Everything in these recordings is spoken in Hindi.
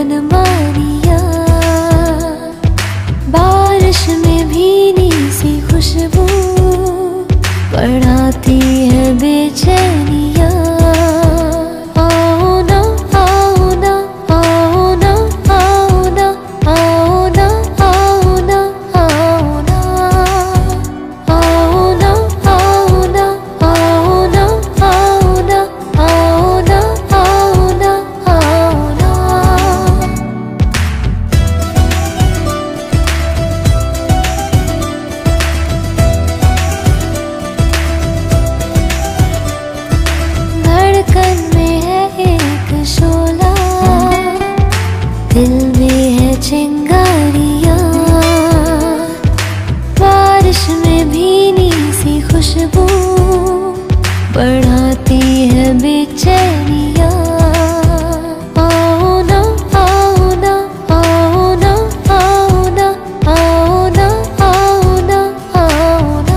मनमानिया, बारिश में भीनी सी खुशबू बढ़ाती है बेचैनिया। आओ ना आओ ना आओ ना आओ ना आओ ना आओ ना आओ ना आओ ना आओ ना आओ ना आओ ना आओ ना आओ ना आओ ना। धड़कन में है एक शोला, दिल में है चिंगारियाँ, बारिश में भीनी सी खुशबू बढ़ाती है बेचैनिया। आओ ना आओ ना आओ ना आओ ना आओ ना आओ ना आओ ना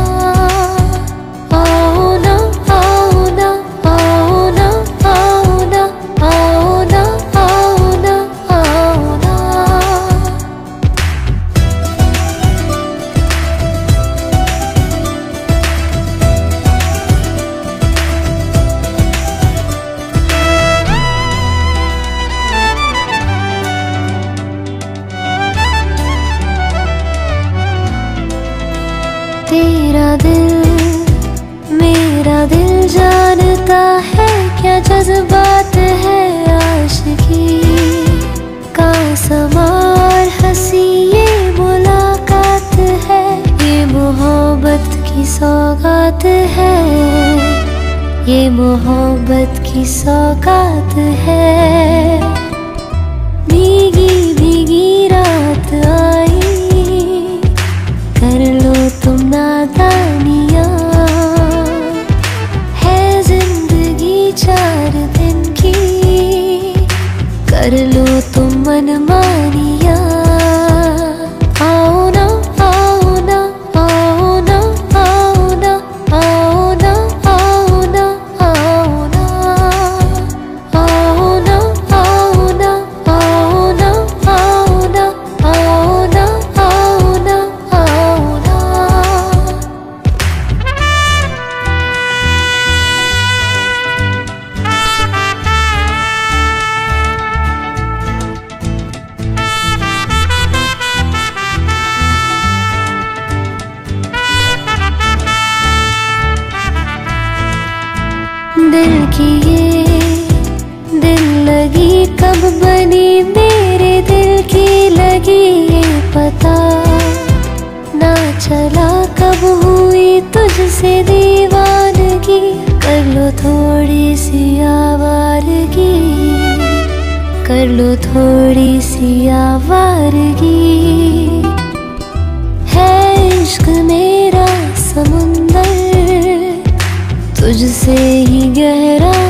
आओ ना आओ ना आओ ना आओ ना आओ ना आओ ना आओ ना। तेरा दिल मेरा दिल जानता है, क्या जज्बात है आशिकी का समा और हंसी ये मुलाकात है, ये मोहब्बत की सौगात है, ये मोहब्बत की सौगात है। भीगी भीगी रात आई, कर लो तुम नादानियाँ, है जिंदगी 4 दिन की, कर लो तुम मनमानियाँ। आओ ना आओ ना आओ ना आओ ना आओ ना आओ ना आओ ना आओ ना आओ ना आओ ना आओ ना आओ ना आओ ना आओ ना। दिल की ये दिल लगी कब बनी, मेरे दिल की लगी ये पता ना चला, कब हुई तुझसे दीवानगी, कर लो थोड़ी सी आवारगी, कर लो थोड़ी सी आवारगी। है इश्क मेरा समुंदर, तुझसे ही गहरा